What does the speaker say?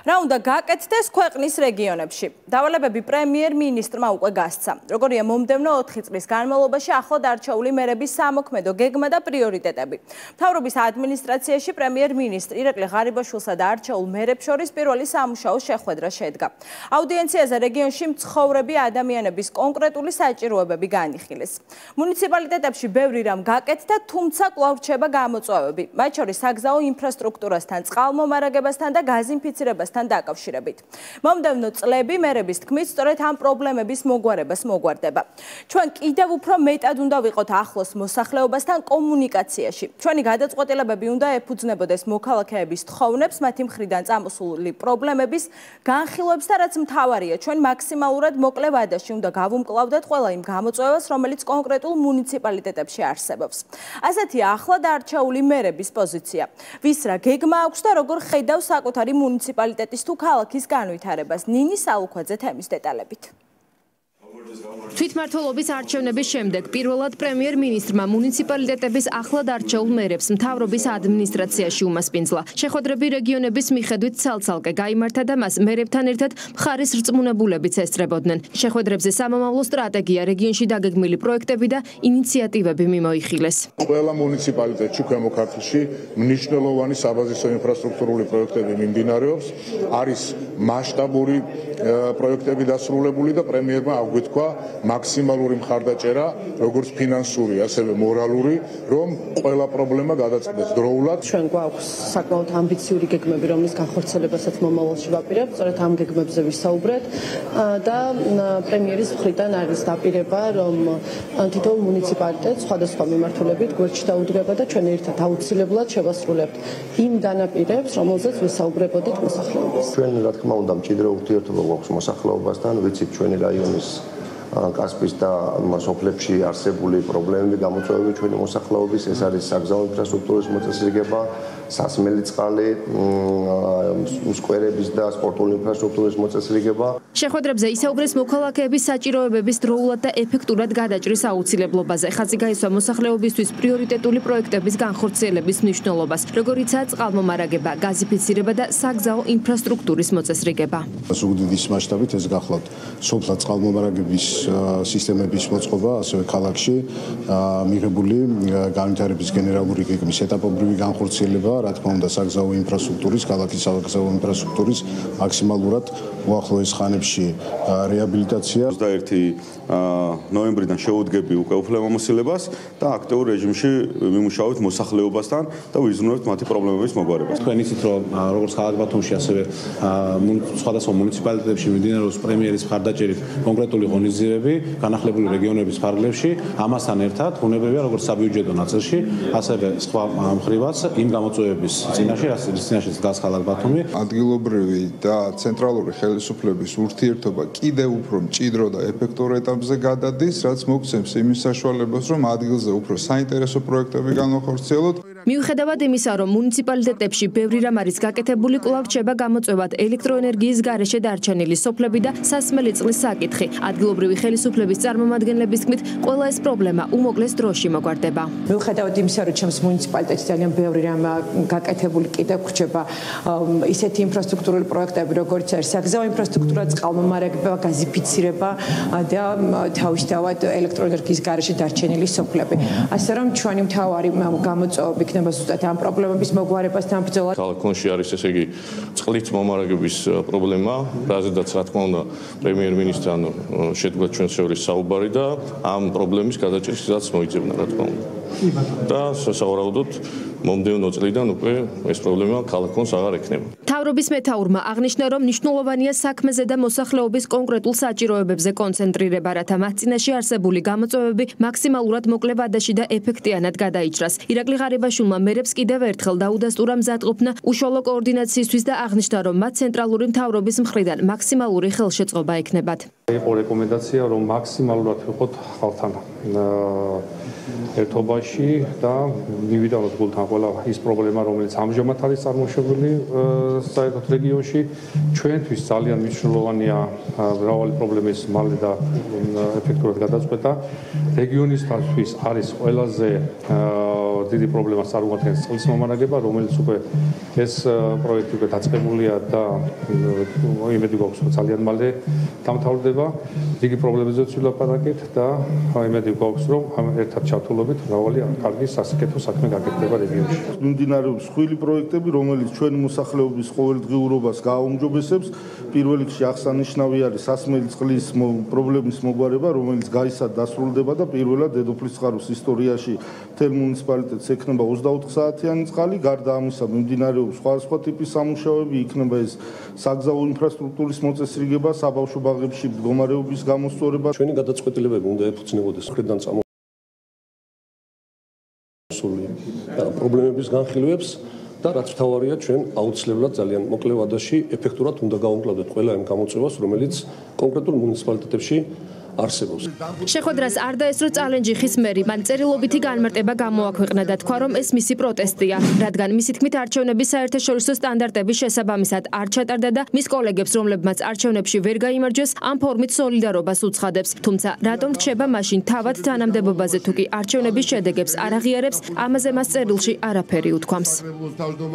რა უნდა გაკეთდეს ქვეყნის რეგიონებში. დავალებები პრემიერ-მინისტრმა უკვე გასცა. როგორია მომდევნო 4 წლის განმავლობაში ახლად არჩეული მერების სამოქმედო გეგმა და პრიორიტეტები. მთავრობის ადმინისტრაციაში პრემიერ-მინისტრი ირაკლი ღარიბაშვილსა და არჩეულ მერებს შორის პირველი სამუშაო შეხვედრა შედგა. აუდიენციაზე რეგიონში მცხოვრები ადამიანების კონკრეტული საჭიროებები განიხილეს. მუნიციპალიტეტებში ბევრი რამ გაკეთდა, თუმცა კვლავ რჩება გამოწვევები. მათ შორის საგზაო ინფრასტრუქტურასთან, წყალმომარაგებასთან და გაზინფიცირებასთან დაკავშირებით. მომდევნო წლები მერების თქმით, სწორედ ამ პრობლემების მოგვარებას მოგვარდება. ჩვენ კიდევ უფრო მეტად უნდა ვიყოთ ახლოს მოსახლეობასთან კომუნიკაციაში. ჩვენი გადაწყვეტილებები უნდა ეფუძნებოდეს მოქალაქეების თხოვნებს, მათი მხრიდან წამოსული პრობლემების განხილვებს და რაც მთავარია, ჩვენ მაქსიმალურად მოკლე ვადაში უნდა გავუმკლავდეთ ყველა იმ გამოწვევას, რომელიც კონკრეტულ მუნიციპალიტეტებში არსებობს. ასეთია ახლად არჩეული მერების პოზიცია. ვის რა გეგმა აქვს და როგორ ხედავს საკუთარი მუნიციპალიტეტის თუ ქალაქის განვითარებას. ნინი სალუქვაძე თემის დეტალებით. თვითმმართველობის არჩევნების შემდეგ პირველად პრემიერ-მინისტრმა მუნიციპალიტეტების ახლად არჩეულ მერებს მთავრობის ადმინისტრაციაში უმასპინძლა. შეხვედრები რეგიონების მიხედვით ცალ-ცალკე გაიმართა და მას მერებთან ერთად მხარის რწმუნებულებიც ესწრებოდნენ. შეხვედრებზე სამომავლო სტრატეგია, რეგიონში დაგეგმილი პროექტები და ინიციატივები მიმოიხილეს. ყველა მუნიციპალიტეტში ქვემო ქართლში მნიშვნელოვანი საბაზისო ინფრასტრუქტურული პროექტები მიმდინარეობს. არის მასშტაბური პროექტები დასრულებული და პრემიერმა აგვითქვა მაქსიმალური მხარდაჭერა, როგორც ფინანსური, ასევე მორალური, რომ ყველა პრობლემა გადაწყდეს დროულად. ჩვენ გვაქვს საკმაოდ ამბიციური გეგმები, რომლის განხორციელებასაც მომავალში ვაპირებთ, სწორედ ამ გეგმებზე ვისაუბრეთ და პრემიერის მხრიდან არის დაპირება, რომ თითოეულ მუნიციპალიტეტს სხვადასხვა მიმართულებით გვერდში დაუდგება და ჩვენ ერთად აუცილებლად შევასრულებთ იმ დანაპირებს, რომელზეც ვისაუბრებოდით მოსახლეობას. ჩვენ რა თქმა უნდა მჭიდრო ურთიერთობა გვაქვს მოსახლეობასთან, ვიცით ჩვენი რაიონის კასპის და სოფლებში არსებული პრობლემები, გამოწვევები ჩვენი მოსახლეობის, ეს არის საგზაო ინფრასტრუქტურის მოწესრიგება, სასმელი წყალი, სკვერების და სპორტული ინფრასტრუქტურის მოწესრიგება. შეხვედრებზე ისაუბრეს მოქალაქეების საჭიროებების დროულად და ეფექტურად გადაჭრის აუცილებლობაზე. ხაზი გაისვა მოსახლეობისთვის პრიორიტეტული პროექტების განხორციელების მნიშვნელობას, როგორიცაა წყალმომარაგება, გაზიფიცირება და საგზაო ინფრასტრუქტურის მოწესრიგება. ზუგდიდის მასშტაბით ეს გახლავთ სოფლად წყალმომარაგების სისტემების მოწყობა, ასევე ქალაქში მიღებული განვითარების გენერალური გეგმის ეტაპობრივი განხორციელება, რა თქმა უნდა, საგზაო ინფრასტრუქტურის, ქალაქის საგზაო ინფრასტრუქტურის მაქსიმალურად უახლოეს ხანებში რეაბილიტაცია. 21 ნოემბრიდან შევუდგები უკვე უფლებამოსილებას და აქტიურ რეჟიმში ვიმუშავებთ მოსახლეობასთან და ვიზრუნებთ მათი პრობლემების მოგვარებას. თქვენ იცით, რომ როგორც ქალაქ ბათუმში, ასევე სხვადასხვა მუნიციპალიტეტებში მიმდინარეობს პრემიერის მხარდაჭერით კონკრეტული ღონისძიებები განახლებული რეგიონების ფარგლებში. ამასთან ერთად უნებებია როგორც საბიუჯეტო ნაწილში, ასევე სხვა მხრივაც იმ გამოწვევების წინაშე, რის წინაშეც დგას ქალაქ ბათუმი. ადგილობრივი და ცენტრალური ხელისუფლების ურთიერთობა კიდევ უფრო მჭიდრო და ეფექტურ ეტაპზე გადადის, რაც მოგცემს იმის საშუალებას, რომ ადგილზე უფრო საინტერესო პროექტები განვახორციელოთ. მიუხედავად იმისა, რომ მუნიციპალიტეტებში ბევრი რამ არის გაკეთებული, კვლავ რჩება გამოწვევად ელექტროენერგიის გარეშე დარჩენილი სოფლები და სასმელი წყლის საკითხი. ადგილობრივი ხელისუფლების წარმომადგენლების თქმით, ყველა ეს პრობლემა უმოკლეს დროში მოგვარდება. მიუხედავად იმისა, რომ ჩემს მუნიციპალიტეტში ძალიან ბევრი რამ გაკეთებული, კიდევ რჩება ისეთი ინფრასტრუქტურული პროექტები, როგორც არის საგზაო ინფრასტრუქტურა, წყალმომარაგება, გაზიფიცირება და თავისთავად ელექტროენერგიის გარეშე დარჩენილი სოფლები. ასე რომ ჩვენი მთავარი გამოწვევები იქნება ზუსტად ამ პრობლემების მოგვარებასთან ბრძოლა. ქალაქონში არის ესე იგი წყლით მომარაგების პრობლემა, რაზედაც რა თქმა უნდა პრემიერ-მინისტრთან შედგა ჩვენ შორის საუბარი და ამ პრობლემის გადაჭრისაც მოიძებნა რა თქმა უნდა. და სავარაუდოდ მომდევნო წლიდან უკვე ეს პრობლემა ქალაქონს აღარ ექნება. მთავრობის მეთაურმა აღნიშნა, რომ მნიშვნელოვანია საქმეზე და მოსახლეობის კონკრეტულ საჭიროებებზე კონცენტრირება, რათა მათ წინაშე არსებული გამოწვევები მაქსიმალურად მოკლე ვადაში და ეფექტიანად გადაიჭრას. ირაკლი ღარიბაშვილმა მერებს კიდევ ერთხელ დაუდასტურა მზადყოფნა უშუალო კოორდინაციისთვის და აღნიშნა, რომ მათ ცენტრალური მთავრობის მხრიდან მაქსიმალური ხელშეწყობა ექნებათ. იყო რეკომენდაცია, რომ მაქსიმალურად ვიყოთ ხალხთან ერთობაში და მივიდაოთ გულთან ყველა ის პრობლემა, რომელიც ამჟამად არის წარმოშობილი საერთოდ რეგიონში. ჩვენთვის ძალიან მნიშვნელოვანია მრავალი პრობლემის მალე და ეფექტურად გადაწყვეტა. რეგიონისთვის არის ყველაზე დიდი პრობლემას წარმოადგენს წყლის მომარაგება, რომელიც უკვე ეს პროექტი უკვე დაწყებულია და იმედი გვაქვს რომ ძალიან მალე დამთავრდება. დიდი პრობლემებზეც ვილაპარაკეთ და იმედი გვაქვს რომ ერთად ჩართულობით მრავალი კარგი სასიკეთო საქმე გაკეთდება რეგიონში. მიმდინარეობს სხვილი პროექტები, რომელიც ჩვენ მოსახლეობის ყოველდღიურობას გააუმჯობესებს. პირველ რიგში აღსანიშნავი არის სასმელი წყლის პრობლემის მოგვარება, რომელიც გაისად დასრულდება და პირველად დედოფლის წყაროს ისტორიაში მთელ მუნიციპალიტეტს ექნება 24 საათიანი წყალი. გარდა ამისა მიმდინარეობს სხვადასხვა ტიპის სამუშაოები, იქნება ეს საგზაო ინფრასტრუქტურის მოწესრიგება, საბავშვო ბაღებში მდგომარეობის გამოსწორება. ჩვენი გადაწყვეტილებები უნდა ეფუძნებოდეს მხრიდან წამოსული პრობლემების განხილვებს და რაც მთავარია, ჩვენ აუცილებლად ძალიან მოკლე ვადაში ეფექტურად უნდა გავუმკლავდეთ ყველა იმ გამოწვევას, რომელიც კონკრეტულ მუნიციპალიტეტებში არსებობს. შეხვედრას არ დაესწრო წალენჯი ხის მერი, მან წერილობითი განმარტება გამოაქვეყნა და თქვა, რომ ეს მისი პროტესტია, რადგან მისი თქმით არჩევნების საერთაშორისო სტანდარტების შესაბამისად არ ჩატარდა და მის კოლეგებს, რომლებმაც არჩევნებში ვერ გაიმარჯვეს, ამ ფორმით სოლიდარობას უცხადებს. თუმცა, რატომ რჩება მაშინ თავად თანამდებობაზე თუ კი არჩევნების შედეგებს არ აღიარებს, ამაზე მას წერილში არაფერი უთქვამს.